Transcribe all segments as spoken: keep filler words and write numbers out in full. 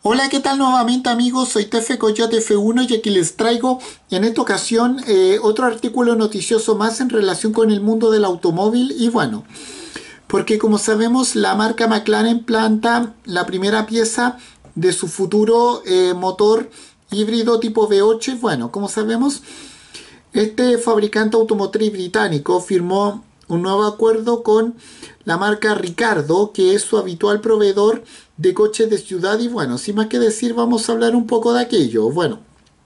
Hola, ¿qué tal nuevamente amigos? Soy Tefe Coyote F uno y aquí les traigo en esta ocasión eh, otro artículo noticioso más en relación con el mundo del automóvil y bueno, porque como sabemos la marca McLaren planta la primera pieza de su futuro eh, motor híbrido tipo V ocho y bueno, como sabemos este fabricante automotriz británico firmó un nuevo acuerdo con la marca Ricardo, que es su habitual proveedor de coches de ciudad. Y bueno, sin más que decir, vamos a hablar un poco de aquello. Bueno,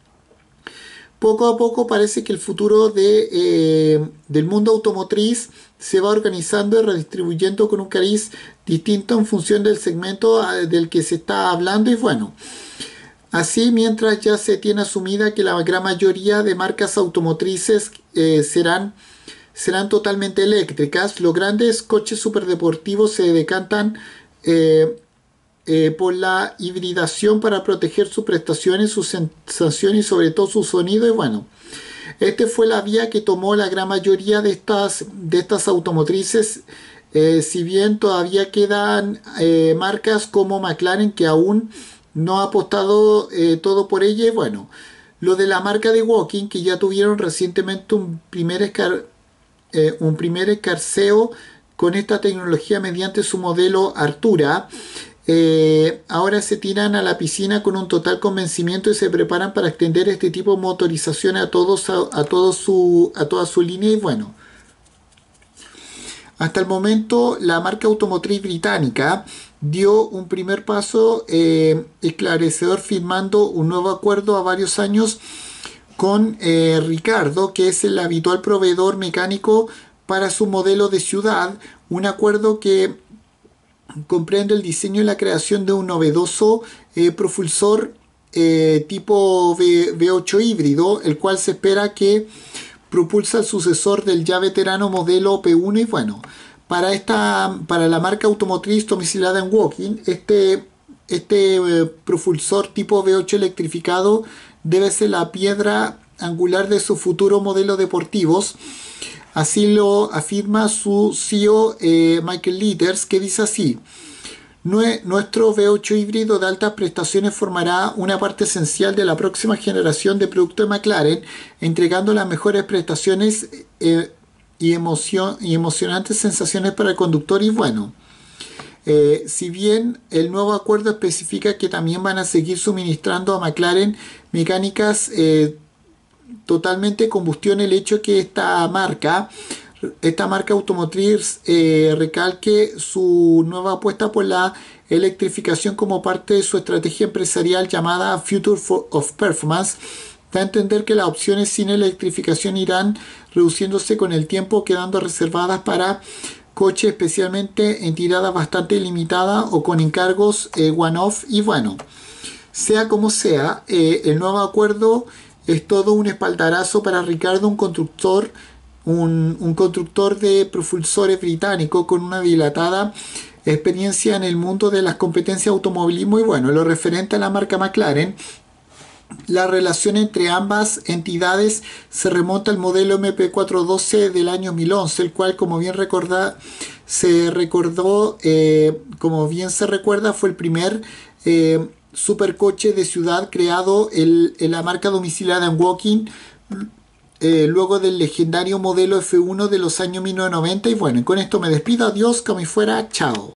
poco a poco parece que el futuro de, eh, del mundo automotriz se va organizando y redistribuyendo con un cariz distinto en función del segmento del que se está hablando. Y bueno, así, mientras ya se tiene asumida que la gran mayoría de marcas automotrices eh, serán, serán totalmente eléctricas, los grandes coches superdeportivos se decantan eh, eh, por la hibridación para proteger sus prestaciones, su sensación y sobre todo su sonido. Y bueno, esta fue la vía que tomó la gran mayoría de estas, de estas automotrices. Eh, si bien todavía quedan eh, marcas como McLaren que aún no ha apostado eh, todo por ella. Y bueno, lo de la marca de Walking, que ya tuvieron recientemente un primer, escar, eh, un primer escarceo con esta tecnología mediante su modelo Artura. Eh, ahora se tiran a la piscina con un total convencimiento y se preparan para extender este tipo de motorización a, todos, a, a, todo su, a toda su línea. Y bueno, hasta el momento la marca automotriz británica dio un primer paso eh, esclarecedor firmando un nuevo acuerdo a varios años con eh, Ricardo, que es el habitual proveedor mecánico para su modelo de ciudad. Un acuerdo que comprende el diseño y la creación de un novedoso eh, propulsor eh, tipo v, V8 híbrido, el cual se espera que propulsa el sucesor del ya veterano modelo P uno. Y bueno, para esta para la marca automotriz domiciliada en Woking, este, este eh, propulsor tipo V ocho electrificado debe ser la piedra angular de su futuro modelo deportivos. Así lo afirma su C E O eh, Michael Litters, que dice así: nuestro V ocho híbrido de altas prestaciones formará una parte esencial de la próxima generación de productos de McLaren, entregando las mejores prestaciones eh, y, emoción, y emocionantes sensaciones para el conductor. Y bueno, eh, si bien el nuevo acuerdo especifica que también van a seguir suministrando a McLaren mecánicas eh, totalmente combustión, el hecho que esta marca esta marca automotriz eh, recalque su nueva apuesta por la electrificación como parte de su estrategia empresarial llamada Future of Performance, da a entender que las opciones sin electrificación irán reduciéndose con el tiempo, quedando reservadas para coches especialmente en tiradas bastante limitadas o con encargos eh, one-off. Y bueno, sea como sea, eh, el nuevo acuerdo es todo un espaldarazo para Ricardo, un constructor Un, un constructor de propulsores británico con una dilatada experiencia en el mundo de las competencias de automovilismo. Y bueno, lo referente a la marca McLaren, la relación entre ambas entidades se remonta al modelo M P cuatrocientos doce del año dos mil once, el cual, como bien recorda, se recordó, eh, como bien se recuerda, fue el primer eh, supercoche de ciudad creado el, en la marca domiciliada en Woking, Eh, luego del legendario modelo F uno de los años mil novecientos noventa. Y bueno, con esto me despido, adiós, como si fuera, chao.